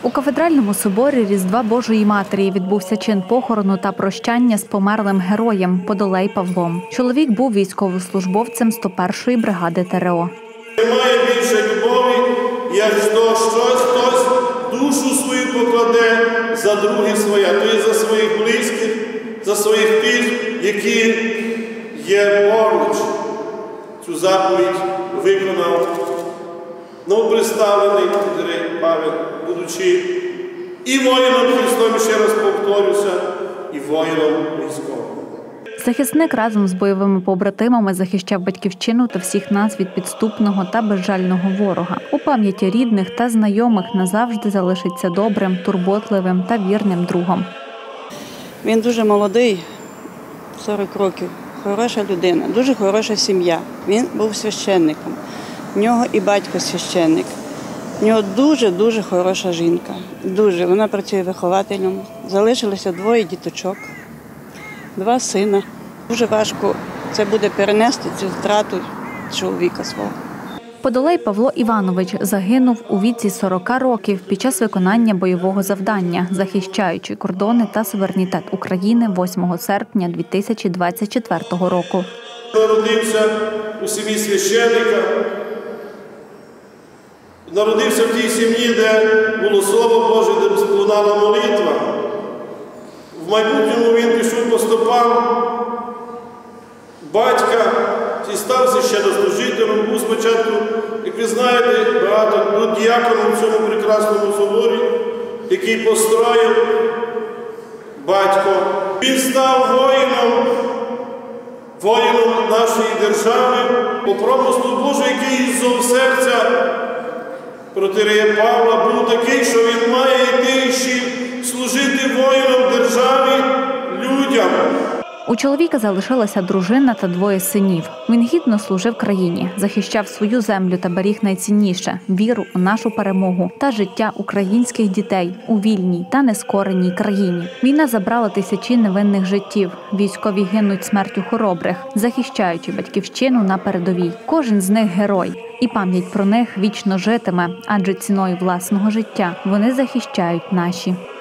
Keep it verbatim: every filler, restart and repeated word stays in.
У кафедральному соборі Різдва Божої Матері відбувся чин похорону та прощання з померлим героєм Подолей Павлом. Чоловік був військовослужбовцем сто першої бригади ТРО. Немає більше любові, як то щось хтось душу свою покладе за других своя, тобто за своїх близьких, за своїх тих, які є поруч. Цю заповідь виконав новоприставлений Павел, будучи і воїном Христом, ще раз повторюся, і воїном військовим. Захисник разом з бойовими побратимами захищав батьківщину та всіх нас від підступного та безжального ворога. У пам'яті рідних та знайомих назавжди залишиться добрим, турботливим та вірним другом. Він дуже молодий, сорок років, хороша людина, дуже хороша сім'я. Він був священником, в нього і батько священник. В нього дуже-дуже хороша жінка, дуже. Вона працює вихователем, залишилося двоє діточок, два сина. Дуже важко це буде перенести цю втрату чоловіка свого. Подолей Павло Іванович загинув у віці сорока років під час виконання бойового завдання, захищаючи кордони та суверенітет України восьмого серпня дві тисячі двадцять четвертого року. Народився у сім'ї священника, народився в тій сім'ї, де було Слово Боже, де лунала молитва. В майбутньому він пішов по стопам батька і став священнослужителем. Був спочатку, як ви знаєте, багато був діяконом в цьому прекрасному соборі, який построїв батько. Він став воїном, воїном нашої держави, по промислу Божого, який із серця протиерея Павла був такий, що він має йти ще служити воїном державі, людям. У чоловіка залишилася дружина та двоє синів. Він гідно служив країні, захищав свою землю та беріг найцінніше – віру у нашу перемогу та життя українських дітей у вільній та нескореній країні. Війна забрала тисячі невинних життів. Військові гинуть смертю хоробрих, захищаючи батьківщину на передовій. Кожен з них – герой. І пам'ять про них вічно житиме, адже ціною власного життя вони захищають наші.